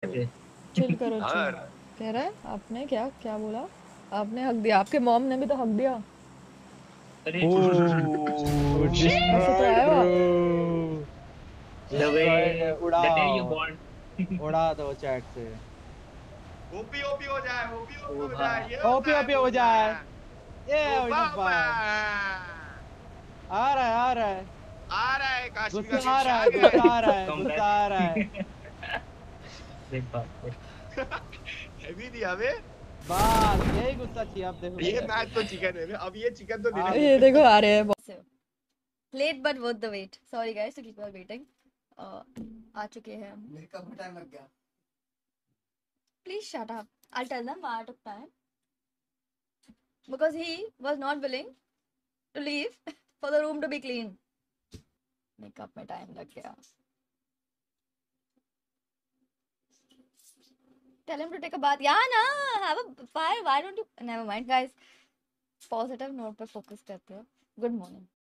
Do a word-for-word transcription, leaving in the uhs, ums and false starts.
Chill करो chill. और कह रहा है आपने क्या क्या बोला? आपने हक दिया, आपके मॉम ने भी तो हक दिया। अरे Oh, ऐसे तो destroyed, आए हो आप। bro. द वे Destroyed है, द डे यू उड़ाओ। बॉर्न। उड़ा दो चैट से। ओपी ओपी हो जाए, ओपी ओपी ओ हो जाए, भाई ये ओपी होता है ओपी हो बोलना। जाए। ये ओ अभिनव बाबा भाई। आ रहा है, आ रहा है। आ रहा है, काश्मीर का गुस्सा आ गिफ्ट रहा आ है, गया गुस्सा आ रहा है, कम गुस्सा आ रहा है। बैक। देख बात है। हैवी दिया बे। बस यही गुस्सा चाहिए, आप देखो ये कैसे। मैच तो चिकन है बे, अब ये चिकन तो देना आप ही ये है। देखो आ रहे हैं। Late but worth the wait, sorry guys to keep you waiting. आ चुके हैं हम। मेकअप में टाइम लग गया। Please shut up, I tell them why took time because he was not willing to leave for the room to be clean. Makeup में time लग गया। Tell him to take a bath. Yeah ना, have a fire. Why don't you? Never mind guys. Positive note पे focus करते हो। Good morning.